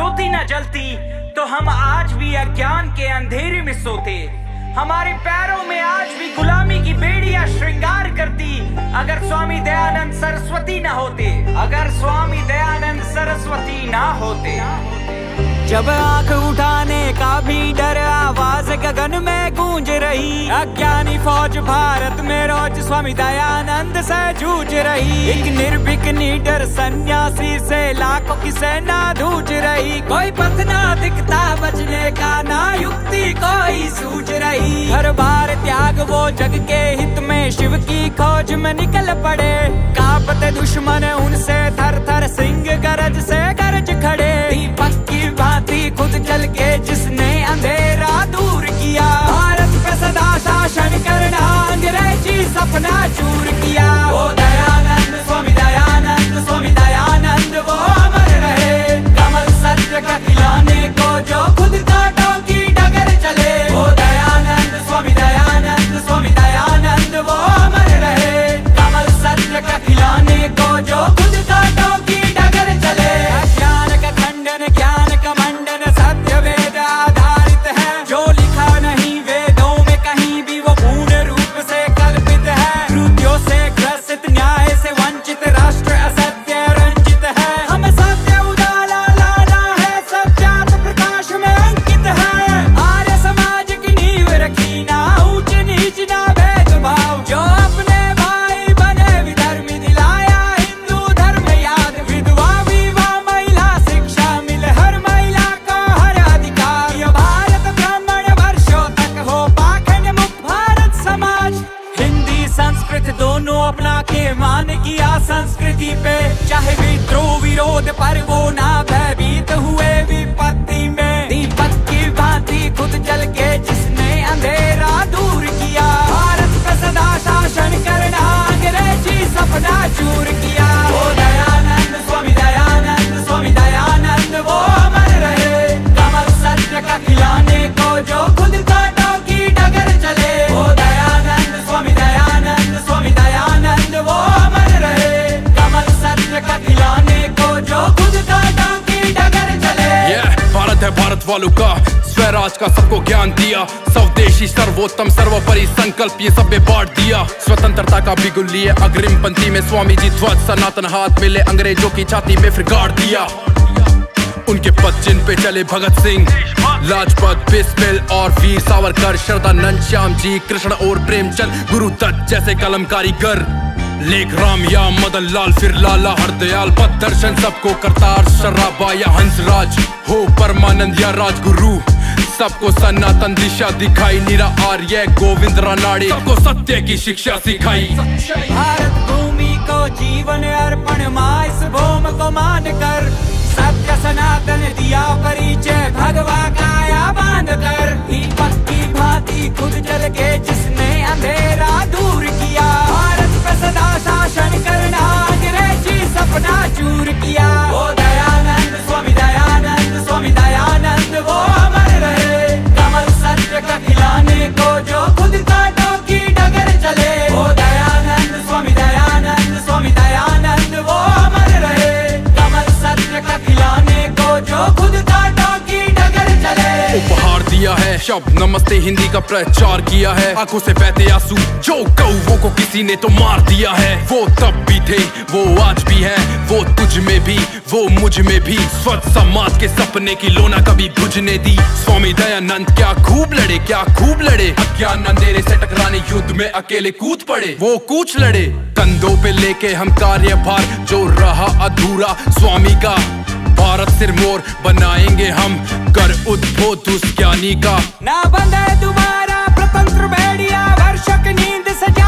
ज्योति न जलती तो हम आज भी अज्ञान के अंधेरे में सोते। हमारे पैरों में आज भी गुलामी की बेड़ियां श्रृंगार करती अगर स्वामी दयानंद सरस्वती न होते, अगर स्वामी दयानंद सरस्वती ना होते। जब आंख उठाने का भी डर, आवाज गगन में गूंज रही, अज्ञानी फौज भारत में रोज स्वामी दयानंद से जूझ रही। एक निर्भीक निडर सन्यासी से लाखों की सेना जूझ रही। कोई पथ ना दिखता बचने का, ना युक्ति कोई सूझ रही। हर बार त्याग वो जग के हित में शिव की खोज में निकल पड़े। कांपते दुश्मन उनसे थर थर, सिंह गरज से गरज खड़े। दीपक की भांति खुद जल के जिसने अंधेरा दूर किया, भारत पे सदा शासन करना अंग्रेजी सपना चूर किया। वो दयानंद स्वामी दयानंद, स्वामी दयानंद वो अमर रहे। कमल सत्य का खिलाने को जो खुद कांटों की डगर चले। वो दयानंद स्वामी दयानंद, स्वामी दयानंद वो अमर रहे। कमल सत्य का खिलाने को जो खुद कांटों की डगर चले। अज्ञान का खंडन, ज्ञान का मंडन, सत्य वेद आधारित है। जो लिखा नहीं वेदों में कहीं भी वो पूर्ण रूप से कल्पित है। त्रुटियों से ग्रसित, न्याय से वंचित, राष्ट्र असत्य रंजित है। हमें सत्य उजाला लाना है, सत्यात प्रकाश में अंकित है। आर्य समाज की नींव रखी, ना ऊंच नीच ना भेदभाव। जो अपने भाई बने विधर्मी, दिलाया हिंदू धर्म याद। विधवा विवाह महिला शिक्षा मिले हर महिला को हर अधिकार। ये भारत ब्राह्मण वर्षों तक हो पाखंड मुक्त भारत समाज। हिंदी संस्कृत दोनों अपना के मान किया संस्कृति पे। चाहे विद्रोह विरोध पर वो ना भयभीत हुए विपत्ति में। दीपक की भांति खुद जल के जिसने अंधेरा दूर किया, भारत पे सदा शासन करना अंग्रेजी सपना चूर किया। वो दयानंद स्वामी दयानंद, स्वामी दयानंद वो अमर रहे। कमल सत्य का खिलाने को जो खुद कांटों की डगर चले। वो दयानंद स्वामी दयानंद, स्वामी दयानंद वो अमर रहे। कमल सत्य का खिलाने को जो खुद कांटों की डगर चले। भारत है भारत वालों का, स्वराज का सबको ज्ञान दिया। स्वदेशी सर्वोत्तम सर्वोपरि संकल्प ये सब में बांट दिया। स्वतंत्रता का बिगुल लिए अग्रिम पंक्ति में स्वामी जी ध्वज सनातन हाथ मिले, अंग्रेजों की छाती में फिर गाड़ दिया। उनके पद जिन पे चले भगत सिंह, लाजपत, बिस्मिल और वीर सावरकर, शरदानंद, श्याम जी, कृष्ण और प्रेमचंद, गुरु दत्त जैसे कलम कारीगर। लेख राम या मदन लाल, फिर लाला हरदयाल, पद दर्शन सबको करतार, शराबा या हंसराज हो परमानंद या राजगुरु। सबको सनातन दिशा दिखाई, नीरा आर्य गोविंद रानाड़े सबको सत्य की शिक्षा सिखाई। भारत भूमि को जीवन अर्पण, माँ इस भूम को मान कर सत्य सनातन दिया परिचय, भगवा काया बांध कर। दीपक की भांति खुद जल के जिसने अंधेरा दूर किया, भारत पे सदा शासन करना अंग्रेजी सपना चूर किया। वो दयानंद स्वामी दयानंद, स्वामी दयानंद वो अमर रहे। कमल सत्य का खिलाने को जो खुद कांटों की डगर चले। वो दयानंद स्वामी दयानंद, स्वामी दयानंद वो अमर रहे। कमल सत्य का खिलाने को जो खुद कांटों की डगर चले। उपहार दिया है शब्द नमस्ते हिंदी का प्रचार किया है। आंखों से बहते आंसू जो कौवों को किसी ने तो मार दिया है। वो तब भी थे, वो आज भी है, वो तुझ में भी, वो मुझ में भी। स्वच्छ समाज के सपने की लोना कभी बुझने दी। स्वामी दयानंद क्या खूब लड़े, क्या खूब लड़े। अज्ञान अंधेरे से टकराने युद्ध में अकेले कूद पड़े, वो कूच लड़े। कंधों पे लेके हम कार्यभार, जो रहा अधूरा स्वामी का। भारत सिर मोर बनाएंगे हम, कर उद्बोध उस ज्ञानी का। ना बंधे तुम्हारा प्रतंत्र भेड़िया, वर्षों की नींद से